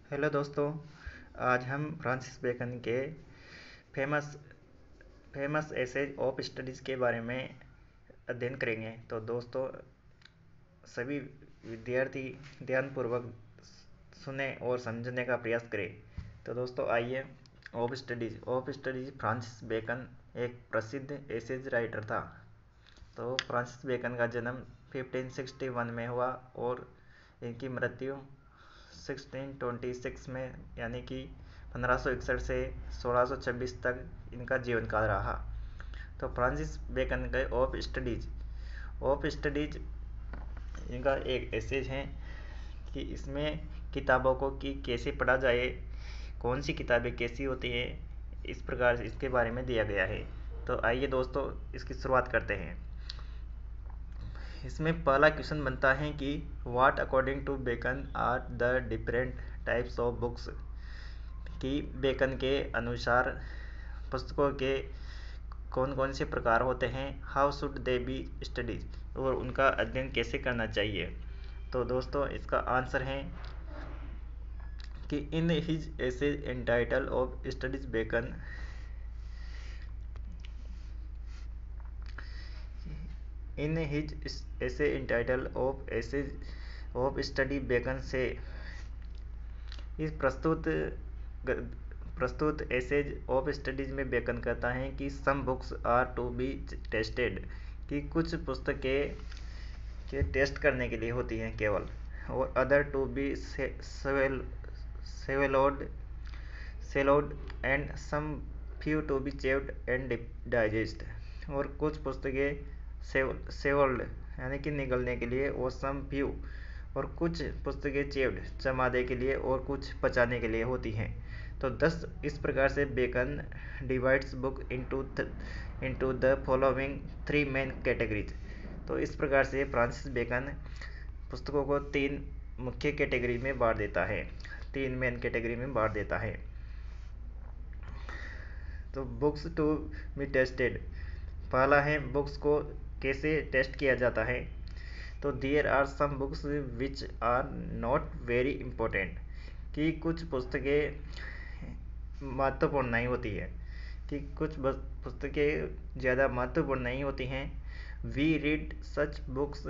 Hello दोस्तों। आज हम फ्रांसिस बेकन के famous famous essays of studies के बारे में अध्ययन करेंगे। तो दोस्तों, सभी विद्यार्थी ध्यानपूर्वक सुने और समझने का प्रयास करें। तो दोस्तों आइए, ऑफ स्टडीज फ्रांसिस बेकन एक प्रसिद्ध एसेज राइटर था। तो फ्रांसिस बेकन का जन्म 1561 में हुआ और इनकी मृत्यु 1626 में, यानी कि 1561 से 1626 तक इनका जीवन काल रहा। तो फ्रांसिस बेकन के ऑफ स्टडीज इनका एक एसेज है कि इसमें किताबों को कि कैसे पढ़ा जाए, कौन सी किताबें कैसी होती हैं, इस प्रकार से इसके बारे में दिया गया है। तो आइए दोस्तों, इसकी शुरुआत करते हैं। इसमें पहला क्वेश्चन बनता है कि what according to Bacon are the different types of books, कि बेकन के अनुसार पुस्तकों के कौन कौन से प्रकार होते हैं। How should they be studies, और उनका अध्ययन कैसे करना चाहिए। तो दोस्तों इसका आंसर है कि in his essays entitled of studies Bacon, in his essay entitled of essays of study Bacon से इस प्रस्तुत एसेज ऑफ स्टडीज में बेकन कहता है कि some books are to be tasted, कि कुछ पुस्तकें के टेस्ट करने के लिए होती हैं केवल, और other to be swallowed swallowed and some few to be chewed and digest, और कुछ पुस्तकें सेवल्ड यानी कि निगलने के लिए, और सम फ्यू, और कुछ पुस्तकें चेव्ड चमाने के लिए, और कुछ पचाने के लिए होती हैं। तो 10 इस प्रकार से Bacon divides book into the following 3 main categories. तो इस प्रकार से फ्रांसिस बेकन पुस्तकों को 3 मुख्य कैटेगरी में बांट देता है, 3 मेन कैटेगरी में बांट देता है। तो बुक्स टू बी टेस्टेड, पहला है बुक्स को कैसे टेस्ट किया जाता है। तो there are some books which are not very important, कि कुछ पुस्तकें महत्वपूर्ण नहीं होती है, कि कुछ पुस्तकें ज़्यादा महत्वपूर्ण नहीं होती हैं। We read such books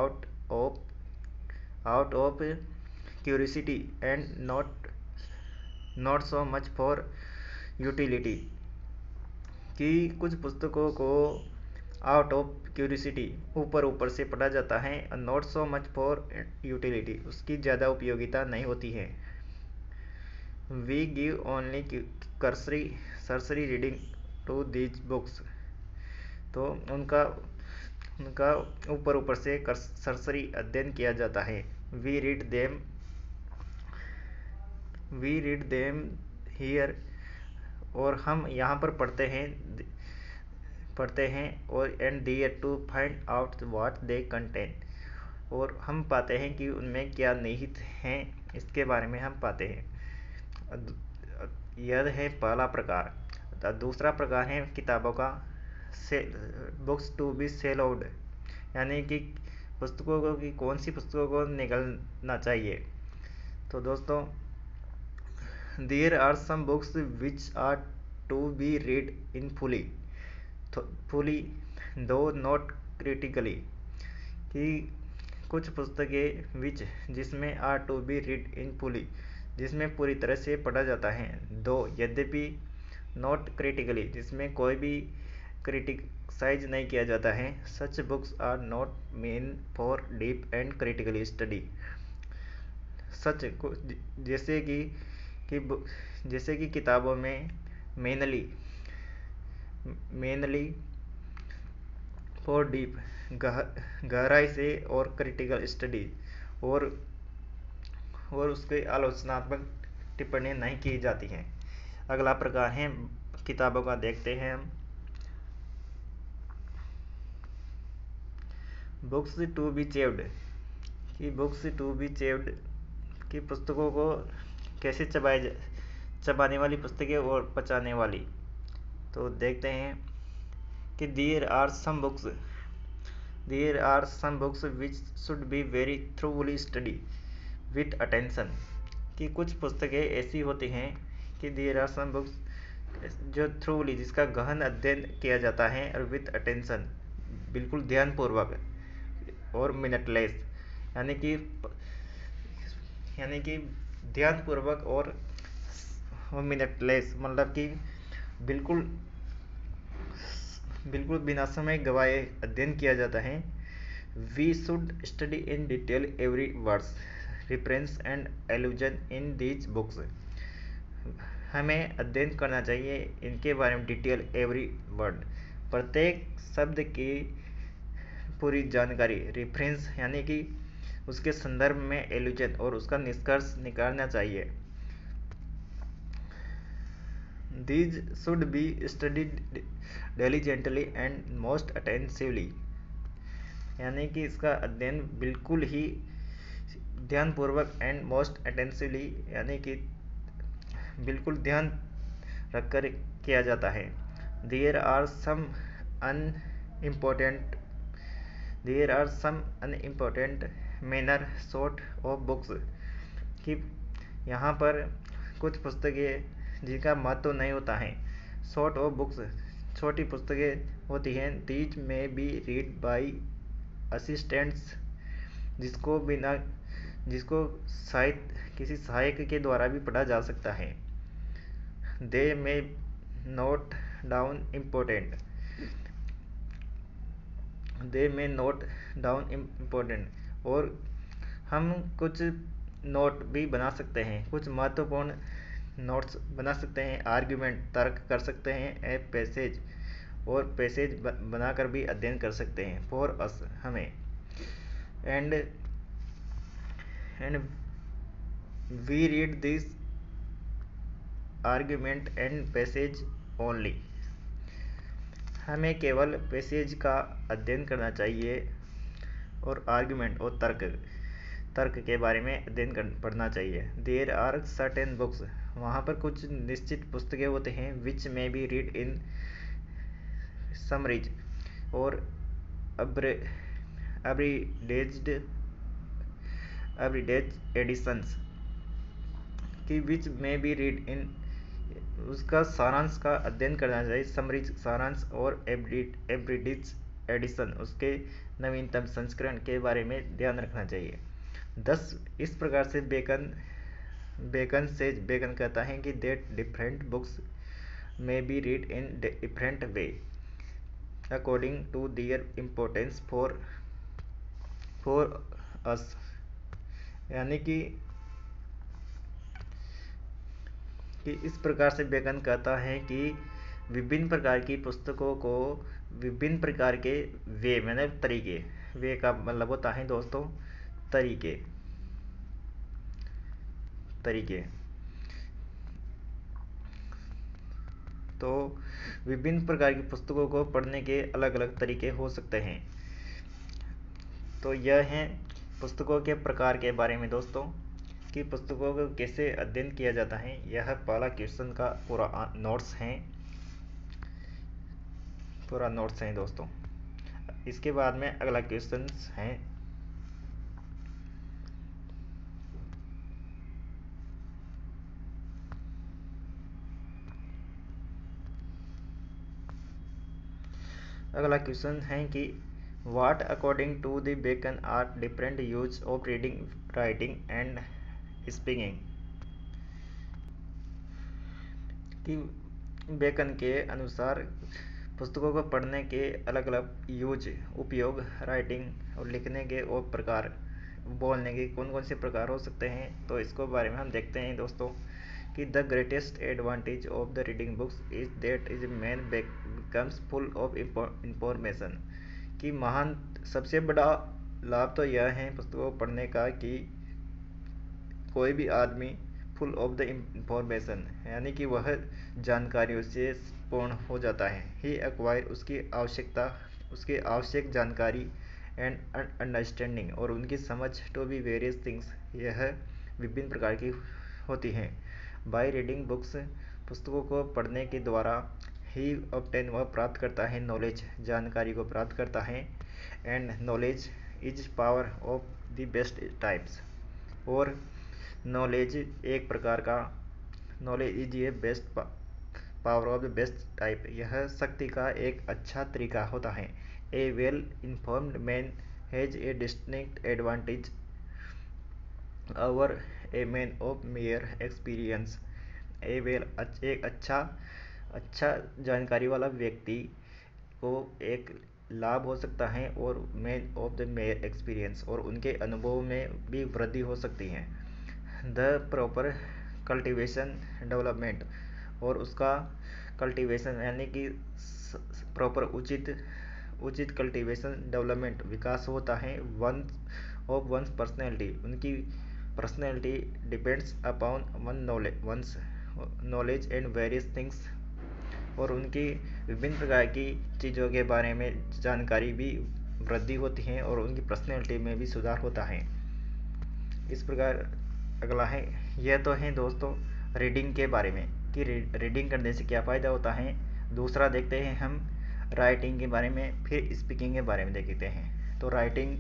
out of curiosity and not so much for utility, कि कुछ पुस्तकों को आउट ऑफ क्यूरियोसिटी ऊपर ऊपर से पढ़ा जाता है, not so much for utility उसकी ज़्यादा उपयोगिता नहीं होती है। वी गिव ओनली सरसरी रीडिंग टू दीज बुक्स, तो उनका उनका ऊपर ऊपर से सरसरी अध्ययन किया जाता है। वी रीड देम हियर, और हम यहाँ पर पढ़ते हैं और and there to find out what they contain, और हम पाते हैं कि उनमें क्या निहित हैं, इसके बारे में हम पाते हैं। यह है पहला प्रकार। दूसरा प्रकार है किताबों का books to be sell out, यानी कि पुस्तकों को कि कौन सी पुस्तकों को निकलना चाहिए। तो दोस्तों, there are some books which are to be read in fully though not critically, कि कुछ पुस्तकें जिसमें are to be read in fully, जिसमें पूरी तरह से पढ़ा जाता है, दो यद्यपि नॉट क्रिटिकली, जिसमें कोई भी क्रिटिसाइज नहीं किया जाता है। Such books are not mean for deep and critically study, such को जैसे कि जैसे कि किताबों में मेनली फॉर डीप गहराई से और क्रिटिकल स्टडी, और उसके आलोचनात्मक टिप्पणी नहीं की जाती हैं। अगला प्रकार है किताबों का, देखते हैं हम। बुक्स टू बी चेव्ड, कि बुक्स टू बी चेव्ड की पुस्तकों को कैसे चबाने वाली पुस्तकें और पचाने वाली। तो देखते हैं कि there are some books which should be very thoroughly study with attention, कि कुछ पुस्तकें ऐसी होती हैं कि देयर आर सम बुक्स जो थ्रूली जिसका गहन अध्ययन किया जाता है और विथ अटेंशन बिल्कुल ध्यानपूर्वक और मिनटलेस यानी कि यानी कि ध्यानपूर्वक और मिनटलेस मतलब कि बिल्कुल बिल्कुल बिना समय गवाए अध्ययन किया जाता है। We should study in detail every words reference and allusion in these books. हमें अध्ययन करना चाहिए इनके बारे में डिटेल एवरी वर्ड प्रत्येक शब्द की पूरी जानकारी रेफरेंस यानी कि उसके संदर्भ में एलुजन और उसका निष्कर्ष निकालना चाहिए। These should be studied diligently and most attentively यानी कि इसका अध्ययन बिल्कुल ही ध्यानपूर्वक एंड मोस्ट अटेंटिवली यानी कि बिल्कुल ध्यान रखकर किया जाता है। There are some unimportant manner sort of books कि यहाँ पर कुछ पुस्तकें जिनका महत्व नहीं होता है। सॉर्ट ऑफ बुक्स छोटी पुस्तकें होती हैं। दीज में बी रीड बाई असिस्टेंट्स जिसको किसी सहायक के द्वारा भी पढ़ा जा सकता है। दे में नोट डाउन इम्पोर्टेंट और हम कुछ नोट भी बना सकते हैं, कुछ महत्वपूर्ण नोट्स बना सकते हैं। आर्ग्यूमेंट तर्क कर सकते हैं। ए पैसेज और पैसेज बनाकर भी अध्ययन कर सकते हैं। फॉर अस हमें and we read this argument and passage only. हमें केवल पैसेज का अध्ययन करना चाहिए और आर्ग्यूमेंट और तर्क के बारे में अध्ययन पढ़ना चाहिए। देयर आर सर्टेन बुक्स वहाँ पर कुछ निश्चित पुस्तकें होते हैं विच में बी रीड इन समरीज और अब्रीडेज एडिशंस की विच में बी रीड इन उसका सारांश का अध्ययन करना चाहिए। समरीज सारांश और एब्रीडेज एडिशन उसके नवीनतम संस्करण के बारे में ध्यान रखना चाहिए। 10 इस प्रकार से बेकन कहता है कि that different books may be read in different way according to their importance for us यानी कि इस प्रकार से बेकन कहता है कि विभिन्न प्रकार की पुस्तकों को विभिन्न प्रकार के वे मैंने तरीके वे का मतलब होता है दोस्तों तरीके तो विभिन्न प्रकार की पुस्तकों को पढ़ने के अलग अलग तरीके हो सकते हैं। तो यह है पुस्तकों के प्रकार के बारे में दोस्तों कि पुस्तकों को कैसे अध्ययन किया जाता है। यह पहला क्वेश्चन का पूरा नोट्स हैं दोस्तों। इसके बाद में अगला क्वेश्चन है कि what according to the Bacon are different use of reading writing and speaking कि बेकन के अनुसार पुस्तकों को पढ़ने के अलग अलग उपयोग राइटिंग और लिखने के और प्रकार बोलने के कौन कौन से प्रकार हो सकते हैं। तो इसको बारे में हम देखते हैं दोस्तों कि the greatest advantage of the reading books is that is man becomes full of information कि महान सबसे बड़ा लाभ तो यह है पुस्तकों को पढ़ने का कि कोई भी आदमी फुल ऑफ द इंफॉर्मेशन यानी कि वह जानकारियों से पूर्ण हो जाता है। ही एक्वायर उसकी आवश्यक जानकारी एंड अंडरस्टैंडिंग और उनकी समझ टू बी वेरियस थिंग्स यह विभिन्न प्रकार की होती हैं। बाय रीडिंग बुक्स पुस्तकों को पढ़ने के द्वारा ही ऑब्टेन वह प्राप्त करता है नॉलेज जानकारी को प्राप्त करता है। And knowledge is power of the best types और नॉलेज एक प्रकार का knowledge is a best power of the best type, यह शक्ति का एक अच्छा तरीका होता है। A well informed man has a distinct advantage over a man of mere experience. A well एक अच्छा अच्छा जानकारी वाला व्यक्ति को एक लाभ हो सकता है, और man of the mere experience, और उनके अनुभव में भी वृद्धि हो सकती है। द प्रॉपर कल्टीवेशन डेवलपमेंट, और उसका कल्टीवेशन यानी कि प्रॉपर उचित उचित कल्टीवेशन डेवलपमेंट विकास होता है। वन ऑफ वंस पर्सनैलिटी, उनकी personality depends upon one's knowledge and various things, और उनकी विभिन्न प्रकार की चीज़ों के बारे में जानकारी भी वृद्धि होती है, और उनकी पर्सनैलिटी में भी सुधार होता है। इस प्रकार अगला है, यह तो है दोस्तों रीडिंग के बारे में कि रीडिंग करने से क्या फ़ायदा होता है। दूसरा देखते हैं हम राइटिंग के बारे में, फिर स्पीकिंग के बारे में देखते हैं। तो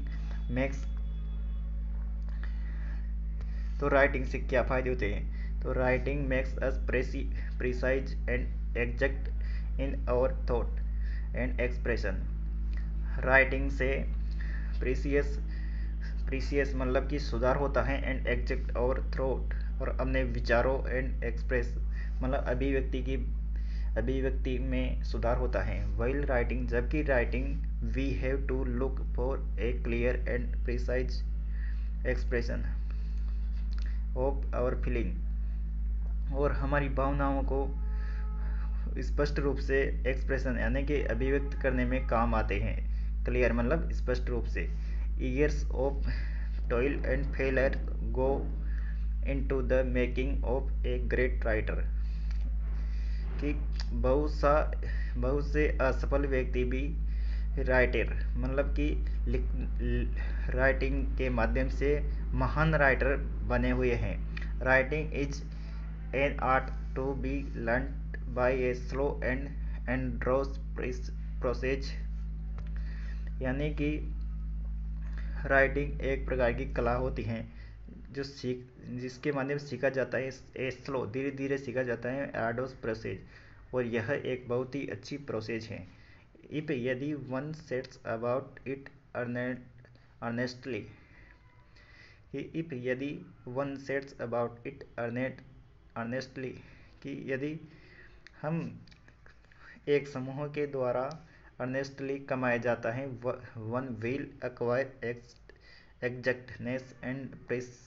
राइटिंग से क्या फ़ायदे होते हैं। तो writing makes us precise and exact in our thought and expression. Writing से प्रीसियस प्रीसियस मतलब कि सुधार होता है, एंड एग्जैक्ट और थ्रोट, और अपने विचारों एंड एक्सप्रेस मतलब अभिव्यक्ति में सुधार होता है। वाइल राइटिंग, जबकि writing we have to look for a clear and precise expression of our feeling, और हमारी भावनाओं को स्पष्ट रूप से एक्सप्रेशन यानी कि अभिव्यक्त करने में काम आते हैं। क्लियर मतलब स्पष्ट रूप से। Years of toil and failure go into the making of a great writer, कि बहुत से असफल व्यक्ति भी राइटर मतलब कि राइटिंग के माध्यम से महान राइटर बने हुए हैं। Writing is an art to be learn by a slow and arduous process, यानी कि राइटिंग एक प्रकार की कला होती है जिसके माध्यम से सीखा जाता है। ए स्लो धीरे धीरे सीखा जाता है, आर्डोस प्रोसेस, और यह एक बहुत ही अच्छी प्रोसेस है। इफ यदि one sets about it earnestly, if यदि one sets about it earnestly, कि यदि हम एक समूह के द्वारा अर्नेस्टली कमाया जाता है, one will acquire exactness and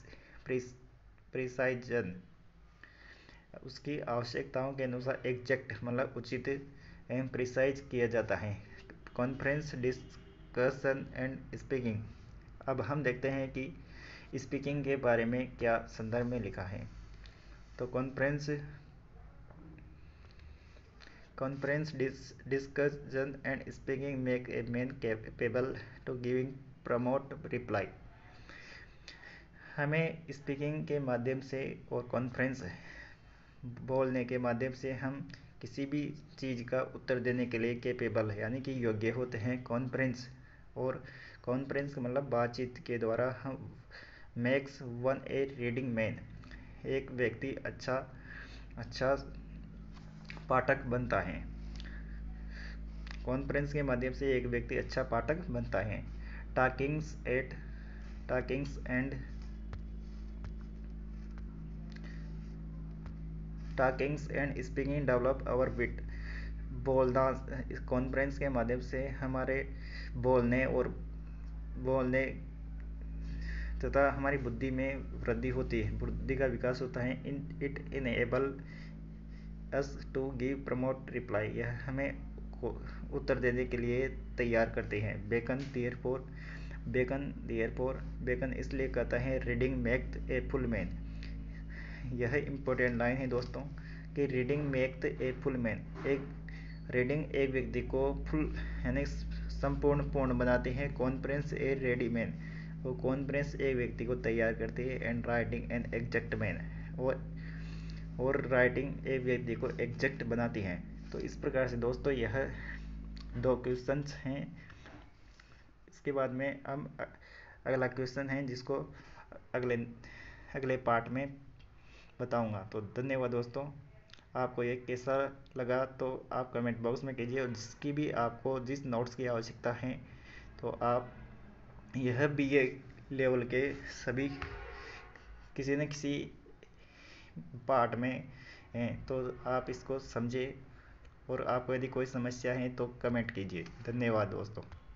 precision, उसकी आवश्यकताओं के अनुसार एग्जैक्ट मतलब उचित एवं प्रिसाइज किया जाता है। Conference, discussion and speaking. अब हम देखते हैं कि स्पीकिंग के बारे में क्या संदर्भ में लिखा है। तो conference, discussion and speaking make a man capable to giving prompt reply. हमें स्पीकिंग के माध्यम से और कॉन्फ्रेंस बोलने के माध्यम से हम किसी भी चीज़ का उत्तर देने के लिए कैपेबल है यानी कि योग्य होते हैं। कॉन्फ्रेंस का मतलब बातचीत के द्वारा हम makes one a reading man, एक व्यक्ति अच्छा पाठक बनता है। कॉन्फ्रेंस के माध्यम से एक व्यक्ति अच्छा पाठक बनता है। Talkings and speaking develop our wit. बोलना, कॉन्फ्रेंस के माध्यम से हमारे बोलने तथा हमारी बुद्धि में वृद्धि होती है, बुद्धि का विकास होता है। It enable us to give promote reply, यह हमें उत्तर देने के लिए तैयार करते हैं। बेकन इसलिए कहता है reading make a full man. यह इम्पोर्टेंट लाइन है दोस्तों कि reading make a full man, reading एक व्यक्ति को फुल यानी संपूर्ण पूर्ण बनाती है। कॉन्फ्रेंस ए रेडी मैन, वो कॉन्फ्रेंस एक व्यक्ति को तैयार करती है। And writing an exact man, और राइटिंग एक व्यक्ति को एग्जैक्ट बनाती है। तो इस प्रकार से दोस्तों यह 2 क्वेश्चंस हैं। इसके बाद में हम अगला क्वेश्चन है जिसको अगले पार्ट में बताऊंगा। तो धन्यवाद दोस्तों। आपको ये कैसा लगा तो आप कमेंट बॉक्स में कीजिए, और जिसकी भी आपको जिस नोट्स की आवश्यकता है तो आप यह बीए लेवल के सभी किसी न किसी पार्ट में हैं तो आप इसको समझें, और आपको यदि कोई समस्या है तो कमेंट कीजिए। धन्यवाद दोस्तों।